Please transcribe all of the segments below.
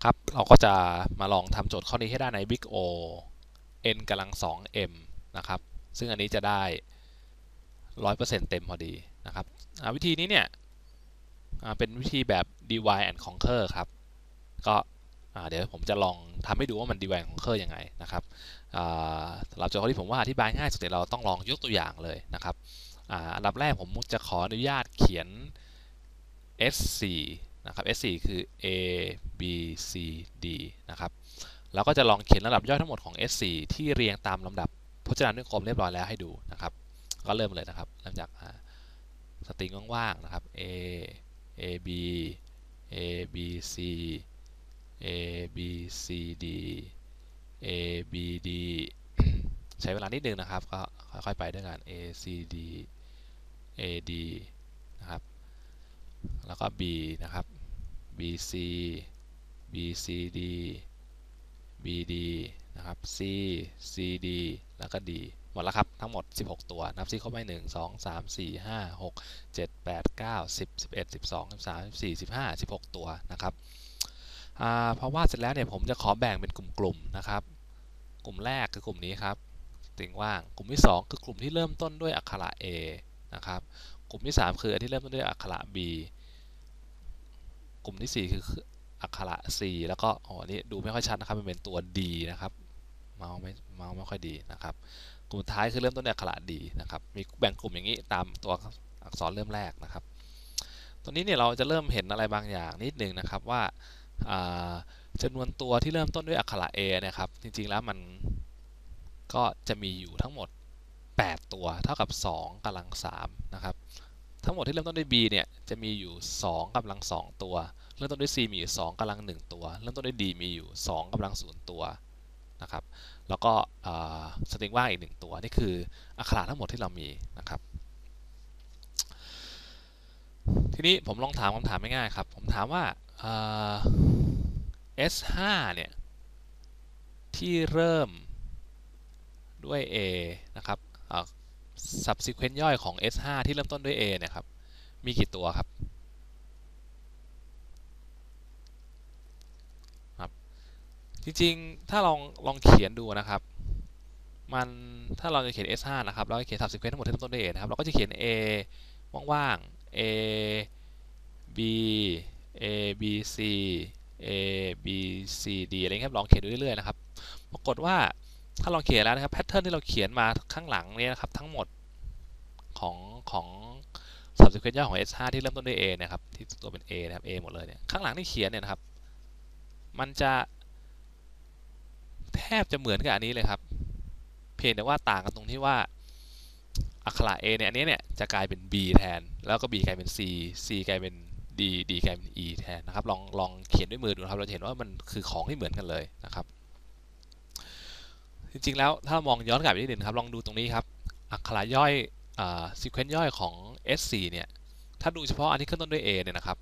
ครับเราก็จะมาลองทำโจทย์ข้อนี้ให้ได้ใน Big O n กำลัง2 m นะครับซึ่งอันนี้จะได้100%เต็มพอดีนะครับวิธีนี้เนี่ยเป็นวิธีแบบ divide and conquer ครับก็เดี๋ยวผมจะลองทำให้ดูว่ามัน divide and conquer ยังไงนะครับสำหรับโจทย์ข้อที่ผมว่าอธิบายง่ายสุดเราต้องลองยกตัวอย่างเลยนะครับอันดับแรกผมจะขออนุญาตเขียน S4 นะครับ S4 คือ A B C D นะครับแล้วก็จะลองเขียนลำดับย่อยทั้งหมดของ S4 ที่เรียงตามลำดับพจนานุกรมเรียบร้อยแล้วให้ดูนะครับก็เริ่มเลยนะครับเริ่มจากสตริงว่างๆนะครับ A B A B C A B C D A B D ใช้เวลานิดนึงนะครับก็ค่อยๆไปด้วยกัน A C D A D นะครับแล้วก็ B นะครับ B C B C D B D นะครับ C C D แล้วก็ D หมดแล้วครับทั้งหมด16ตัวนับซิครบไหม1 2 3 4 5 6 7 8 9 10 11 12 13 14 15 16ตัวนะครับพอวาดเสร็จแล้วเนี่ยผมจะขอแบ่งเป็นกลุ่มๆนะครับกลุ่มแรกคือกลุ่มนี้ครับสตริงว่างกลุ่มที่2คือกลุ่มที่เริ่มต้นด้วยอักขระ A นะครับกลุ่มที่3คืออันที่เริ่มต้นด้วยอักขระ B กลุ่มที่4คืออักขระ C แล้วก็อันนี้ดูไม่ค่อยชัดนะครับมันเป็นตัว D นะครับเมาส์ไม่ค่อยดีนะครับกลุ่มท้ายคือเริ่มต้นด้วยอักขระ D นะครับมีแบ่งกลุ่มอย่างนี้ตามตัวอักษรเริ่มแรกนะครับตัวนี้เนี่ยเราจะเริ่มเห็นอะไรบางอย่างนิดนึงนะครับว่าจำนวนตัวที่เริ่มต้นด้วยอักขระ A นะครับจริงๆแล้วมันก็จะมีอยู่ทั้งหมด8ตัวเท่ากับ2กำลัง3นะครับทั้งหมดที่เริ่มต้นด้วย B เนี่ยจะมีอยู่2กำลัง2ตัวเริ่มต้นด้วย C มีอยู่2กำลัง1ตัวเริ่มต้นด้วย D มีอยู่2กำลัง0ตัวนะครับแล้วก็สตริงว่างอีก1ตัวนี่คืออักขระทั้งหมดที่เรามีนะครับทีนี้ผมลองถามคำถามง่ายๆครับผมถามว่า S5 เนี่ยที่เริ่มด้วย A นะครับ subsequent ย่อยของ S5 ที่เริ่มต้นด้วย A เนี่ยครับมีกี่ตัวครับจริงๆถ้าลองเขียนดูนะครับมันถ้าเราจะเขียน S5 นะครับเราจะเขียน subsequent ทั้งหมดที่เริ่มต้นด้วย A นะครับเราก็จะเขียน A ว่างๆ A B A B C A B C D อะไรเงี้ยลองเขียนดูเรื่อยๆนะครับปรากฏว่าถ้าลองเขียนแล้วนะครับแพทเทิร์นที่เราเขียนมาข้างหลังนี้นะครับทั้งหมดของ subsequent ย่อของ S5 ที่เริ่มต้นด้วย A นะครับที่ตัวเป็น A นะครับ A หมดเลยเนี่ยข้างหลังที่เขียนเนี่ยนะครับมันจะแทบจะเหมือนกับอันนี้เลยครับเพียงแต่ว่าต่างกันตรงที่ว่าอักขระ A เนี่ยอันนี้เนี่ยจะกลายเป็น B แทนแล้วก็ B กลายเป็น C C กลายเป็น D D กลายเป็น E แทนนะครับลองเขียนด้วยมือดูครับเราจะเห็นว่ามันคือของที่เหมือนกันเลยนะครับจริงๆแล้วถ้ามองย้อนกลับไปนิดนึงครับลองดูตรงนี้ครับอักขระย่อยซีเควนซ์ย่อยของ S4 เนี่ยถ้าดูเฉพาะอันที่ขึ้นต้นด้วย A เนี่ยนะครับ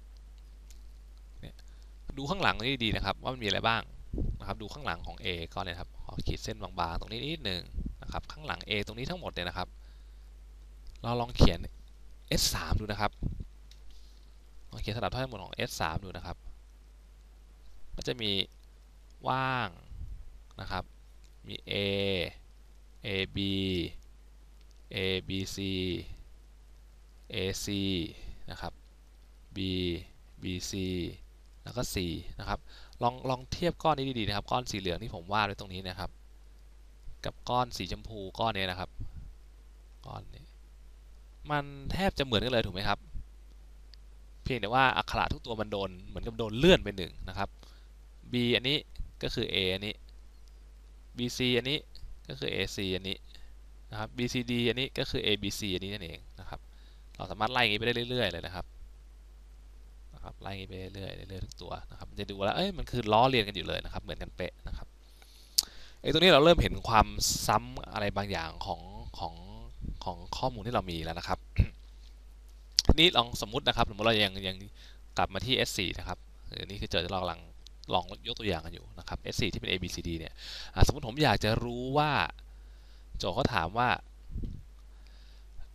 ดูข้างหลังนี่ดีนะครับว่ามันมีอะไรบ้างนะครับดูข้างหลังของ A ก็เลยครับขอขีดเส้นบางๆตรงนี้นิดนึงนะครับข้างหลัง A ตรงนี้ทั้งหมดเนี่ยนะครับเราลองเขียน S3 ดูนะครับลองเขียนสลับทั้งหมดของ S3 ดูนะครับก็จะมีว่างนะครับมี A A B A B C A C นะครับ B B C แล้วก็ C นะครับลองเทียบก้อนนี้ดีๆนะครับก้อนสีเหลืองที่ผมวาดไว้ตรงนี้นะครับกับก้อนสีชมพูก้อนนี้นะครับก้อนนี้มันแทบจะเหมือนกันเลยถูกไหมครับเพียงแต่ว่าอักขระทุกตัวมันโดนเหมือนกับโดนเลื่อนไปหนึ่งนะครับ B อันนี้ก็คือ A อันนี้ BC อันนี้ก็คือ AC อันนี้นะครับ BCD อันนี้ก็คือ ABC อันนี้นั่นเองนะครับเราสามารถไล่อย่างนี้ไปได้เรื่อยๆเลยนะครับไล่ไปเรื่อยๆเรื่อยๆทุกตัวนะครับจะดูแล้วมันคือล้อเลียนกันอยู่เลยนะครับเหมือนกันเป๊ะนะครับตัวนี้เราเริ่มเห็นความซ้ำอะไรบางอย่างของของข้อมูลที่เรามีแล้วนะครับทีนี้ลองสมมุตินะครับสมมติเรายังกลับมาที่ S4 นะครับนี่คือโจทย์ที่เรากำลังลองยกตัวอย่างกันอยู่นะครับ S4 ที่เป็น ABCD เนี่ยสมมติผมอยากจะรู้ว่าโจทย์เขาถามว่า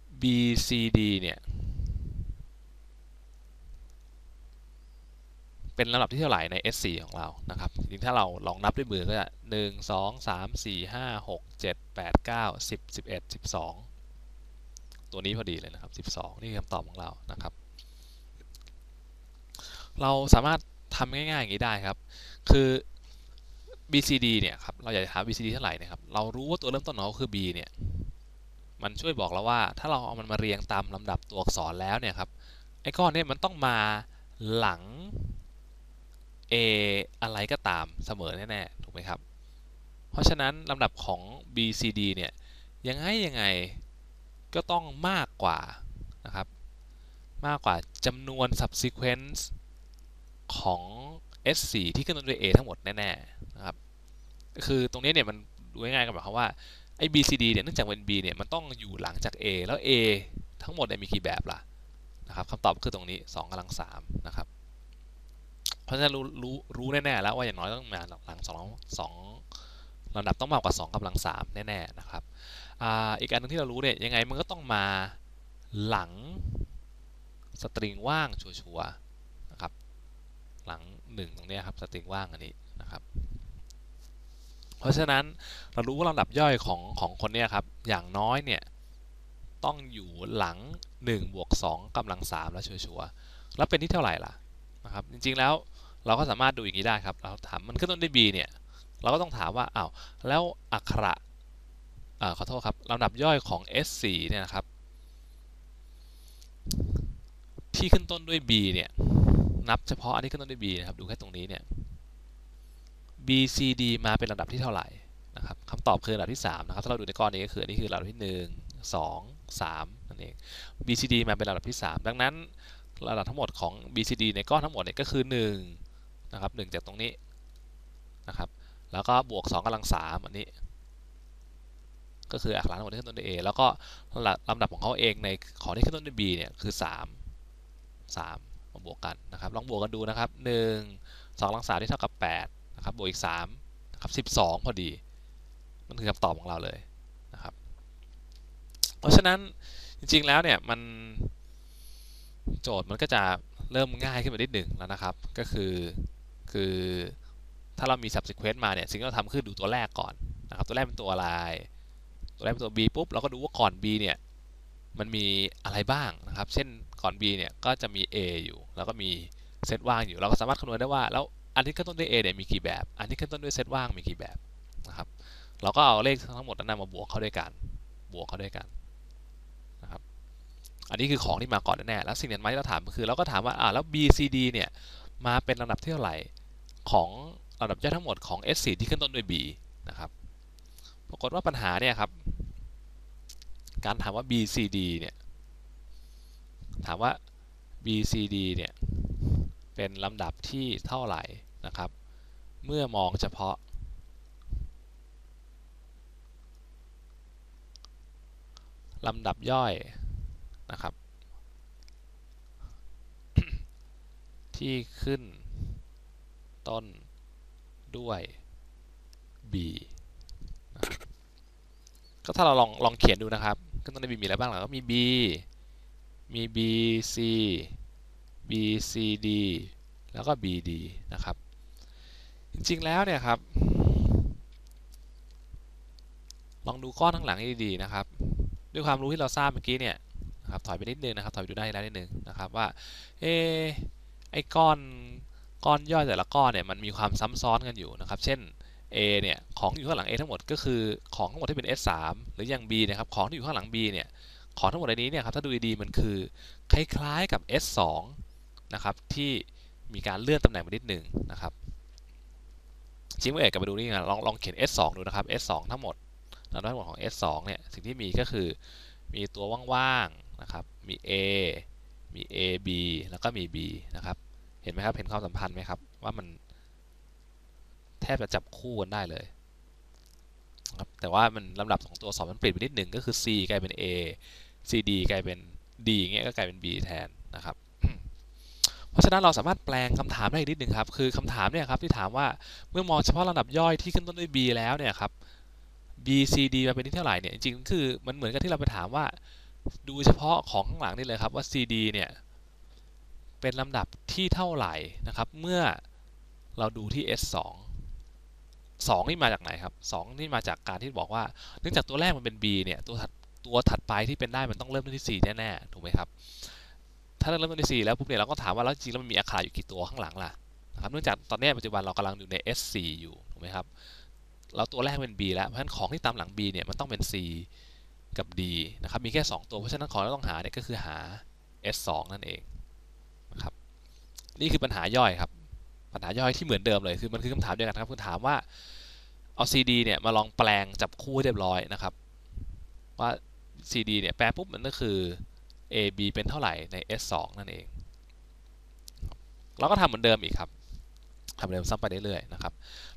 BCD เนี่ยเป็นลำดับที่เท่าไหร่ใน S4 ของเรานะครับจริงๆถ้าเราลองนับด้วยมือก็จะ1 2 3 4 5 6 7 8 9 10 11 12ตัวนี้พอดีเลยนะครับ12นี่คือคำตอบของเรานะครับเราสามารถทำง่ายๆอย่างนี้ได้ครับคือ BCD เนี่ยครับเราอยากจะหา BCD เท่าไหร่นะครับเรารู้ว่าตัวเริ่มต้นของเขาคือ B เนี่ยมันช่วยบอกเราว่าถ้าเราเอามันมาเรียงตามลำดับตัวอักษรแล้วเนี่ยครับไอ้ก้อนนี้มันต้องมาหลัง A อะไรก็ตามเสมอแน่ๆถูกไหมครับเพราะฉะนั้นลำดับของ BCD เนี่ยยังไงก็ต้องมากกว่านะครับมากกว่าจำนวน subsequence ของ S4 ที่ขึ้นต้นด้วย A ทั้งหมดแน่ๆนะครับคือตรงนี้เนี่ยมันดูง่ายๆกันหมายความว่าไอ้ BCD เนี่ยเนื่องจากเป็น B เนี่ยมันต้องอยู่หลังจาก A แล้ว A ทั้งหมดมีกี่แบบล่ะนะครับคำตอบคือตรงนี้2กำลัง3นะครับเพราะฉะนั้นรู้แน่ๆแล้วว่าอย่างน้อยต้องมาหลัง2ลำดับต้องมากกว่า2กำลัง3แน่ๆนะครับอีกอันนึงที่เรารู้เนี่ยยังไงมันก็ต้องมาหลังสตริงว่างชัวร์ๆนะครับหลัง1ตรงนี้ครับสตริงว่างอันนี้นะครับเพราะฉะนั้นเรารู้ว่าลำดับย่อยของคนนี้ครับอย่างน้อยเนี่ยต้องอยู่หลัง1บวก2กำลัง3แล้วชัวร์ๆแล้วเป็นที่เท่าไหร่ล่ะนะครับจริงๆแล้วเราก็สามารถดูอย่างนี้ได้ครับเราถามมันขึ้นต้นด้วย B เนี่ยเราก็ต้องถามว่าอ้าวแล้วอักขระขอโทษครับลำดับย่อยของ S4 เนี่ยนะครับที่ขึ้นต้นด้วย B เนี่ยนับเฉพาะอันที่ขึ้นต้นด้วย B นะครับดูแค่ตรงนี้เนี่ย BCD มาเป็นลำดับที่เท่าไหร่นะครับคำตอบคือลำดับที่3นะครับถ้าเราดูในก้อนนี้ก็คืออันนี้คือลำดับที่1 2 3นั่นเอง BCD มาเป็นลำดับที่3ดังนั้นลำดับทั้งหมดของ BCD ในก้อนทั้งหมดเนี่ยก็คือ1นะครับ1จากตรงนี้นะครับแล้วก็บวก2กำลัง3อันนี้ก็คืออักขระทั้งหมดที่ขึ้นต้นด้วย A แล้วก็ลำดับของเขาเองในของที่ขึ้นต้นด้วย B เนี่ยคือ3มาบวกกันนะครับลองบวกกันดูนะครับ1 2กำลัง3ที่เท่ากับ8นะครับบวกอีก3นะครับ12พอดีมันคือคำตอบของเราเลยนะครับเพราะฉะนั้นจริงๆแล้วเนี่ยมันโจทย์มันก็จะเริ่มง่ายขึ้นมานิดหนึ่งแล้วนะครับก็คือถ้าเรามี subsequent มาเนี่ยสิ่งที่เราทำคือดูตัวแรกก่อนนะครับตัวแรกเป็นตัวอะไรตัวแรกเป็นตัว B ปุ๊บเราก็ดูว่าก่อน B เนี่ยมันมีอะไรบ้างนะครับเช่นก่อน B เนี่ยก็จะมี A อยู่แล้วก็มีเซตว่างอยู่เราก็สามารถคำนวณได้ว่าแล้วอันที่ขึ้นต้นด้วย A เนี่ยมีกี่แบบอันที่ขึ้นต้นด้วยเซตว่างมีกี่แบบนะครับเราก็เอาเลขทั้งหมดนั้นมาบวกเข้าด้วยกันนะครับอันนี้คือของที่มาก่อนแน่ๆแล้วสิ่งที่เราถามก็คือเราก็ถามว่าแล้ว BCD เนี่ยมาเป็นลำดับที่เท่าไหร่ของลำดับย่อยทั้งหมดของ S4 ที่ขึ้นต้นด้วย B นะครับปรากฏว่าปัญหาเนี่ยครับการถามว่า BCD เนี่ยถามว่า BCD เนี่ยเป็นลำดับที่เท่าไหร่นะครับเมื่อมองเฉพาะลำดับย่อยนะครับที่ขึ้นต้นด้วย B ก็ถ้าเราลองเขียนดูนะครับขึ้นต้นด้วย B มีอะไรบ้างล่ะก็มี B มี B C B C D แล้วก็ B D นะครับจริงๆแล้วเนี่ยครับลองดูก้อนข้างหลังให้ดีๆนะครับด้วยความรู้ที่เราทราบเมื่อกี้เนี่ยนะครับถอยไปนิดนึงนะครับถอยไปดูได้แล้วนิดนึงนะครับว่าไอ้ก้อนย่อยแต่ละก้อนเนี่ยมันมีความซ้ำซ้อนกันอยู่นะครับเช่น A เนี่ยของอยู่ข้างหลัง A ทั้งหมดก็คือของทั้งหมดที่เป็น S3 หรืออย่าง B นะครับของที่อยู่ข้างหลัง B เนี่ยของทั้งหมดในนี้เนี่ยครับถ้าดูดีๆมันคือคล้ายๆกับ S2 นะครับที่มีการเลื่อนตำแหน่งไปนิดนึงนะครับชิ้นเอกกลับไปดูนี่นะลองเขียน S2 ดูนะครับ S2 ทั้งหมดทั้งหมดของ S2 เนี่ยสิ่งที่มีก็คือมีตัวว่างๆนะครับมี A มี A B แล้วก็มี B นะครับเห็นไหมครับเห็นความสัมพันธ์ไหมครับว่ามันแทบจะจับคู่กันได้เลยครับแต่ว่ามันลำดับของตัวอักษรมันเปลี่ยนไปนิดหนึ่งก็คือ C กลายเป็น A CD กลายเป็น D อย่างเงี้ยก็กลายเป็น B แทนนะครับเพราะฉะนั้นเราสามารถแปลงคำถามได้อีกนิดหนึ่งครับคือคำถามเนี่ยครับที่ถามว่าเมื่อมองเฉพาะลำดับย่อยที่ขึ้นต้นด้วย B แล้วเนี่ยครับ B C D มาเป็นที่เท่าไหร่เนี่ยจริงๆคือมันเหมือนกับที่เราไปถามว่าดูเฉพาะของข้างหลังนี่เลยครับว่า CD เนี่ยเป็นลำดับที่เท่าไหร่นะครับเมื่อเราดูที่ S2 2นี่มาจากไหนครับ2นี่มาจากการที่บอกว่าเนื่องจากตัวแรกมันเป็น B เนี่ยตัวถัดไปที่เป็นได้มันต้องเริ่มต้นที่ 4แน่ๆถูกไหมครับถ้าเริ่มต้นที่4แล้วปุ๊บเนี่ยเราก็ถามว่าแล้วจริงๆแล้วมันมีอักขระอยู่กี่ตัวข้างหลังล่ะนะครับเนื่องจากตอนนี้ปัจจุบันเรากำลังอยู่ใน S4 อยู่ถูกไหมครับแล้วตัวแรกเป็น B แล้วเพราะฉะนั้นของที่ตามหลัง B เนี่ยมันต้องเป็น C กับ D นะครับมีแค่2ตัวเพราะฉะนั้นของที่เราต้องหาเนี่ยก็คือหา S2 นั่นเองนะครับนี่คือปัญหาย่อยครับปัญหาย่อยที่เหมือนเดิมเลยคือมันคือคำถามเดียวกันครับคือถามว่าเอา CD เนี่ยมาลองแปลงจับคู่เรียบร้อยนะครับว่า CD เนี่ยแปลปุ๊บมันก็คือ AB เป็นเท่าไหร่ใน S2 นั่นเองเราก็ทำเหมือนเดิมอีกครับทำเหมือนเดิมซ้ำไปเรื่อยๆนะครับ